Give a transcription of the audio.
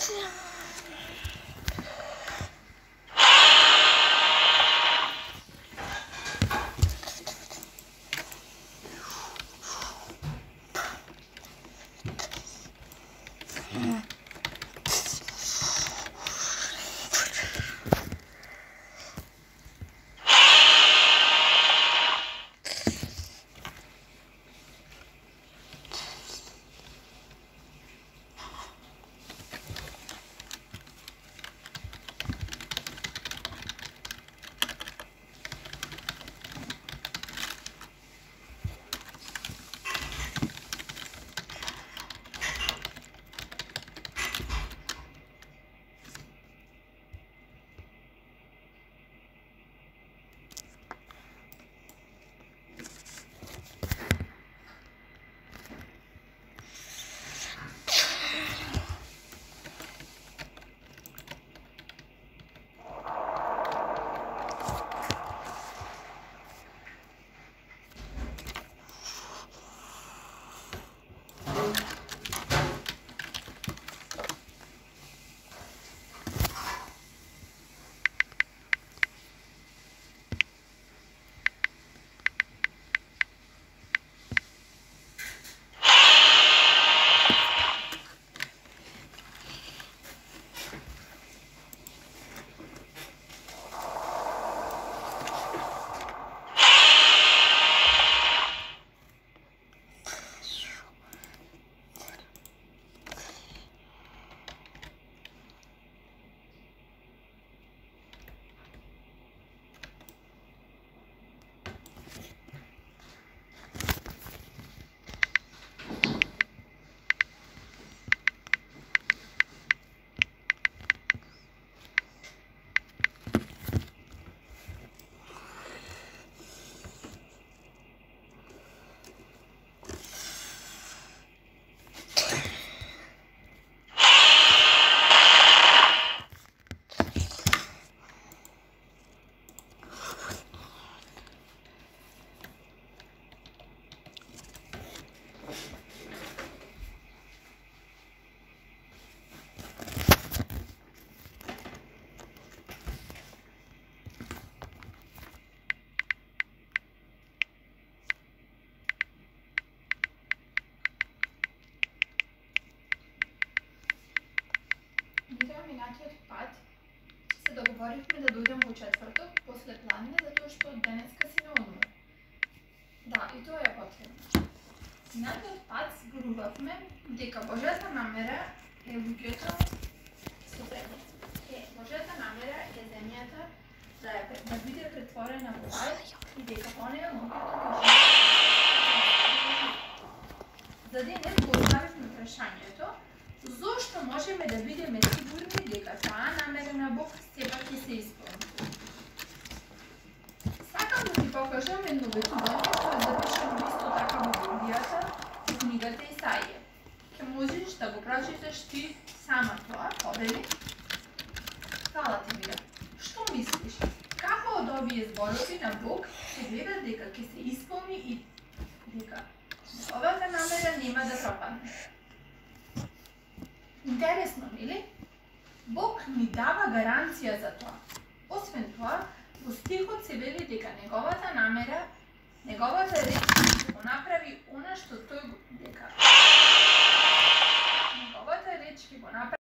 минатиот пат се договоривме да дојдем во четврток после планине затоа што денеска си на одмор. Да, и тоа е потребно. Минатиот пат зборувавме дека Божјата намера е луѓето со земја. Божјата намера е земјата да биде претворена во рај и дека по неја луѓето ќе живеат. За денес го оставивме прашањето зошто можеме да бидеме сигурни дека таа намера на Бог сепак ќе се исполни. Сакам да ти покажам едно ветување што е запишано исто така во Библијата, во книгата Исаија. Ќе можеш да го прочиташ ти сама тоа, подели. Фала ти Мира. Што мислиш? Како од овие зборови на Бог ќе гледа дека ќе се исполни и дека овата намера нема да пропадне? Интересно, нели? Бог ни дава гаранција за тоа. Освен тоа, во стихот се вели дека неговата намера, неговата реч ќе го направи она што тој дека неговата реч ќе го направи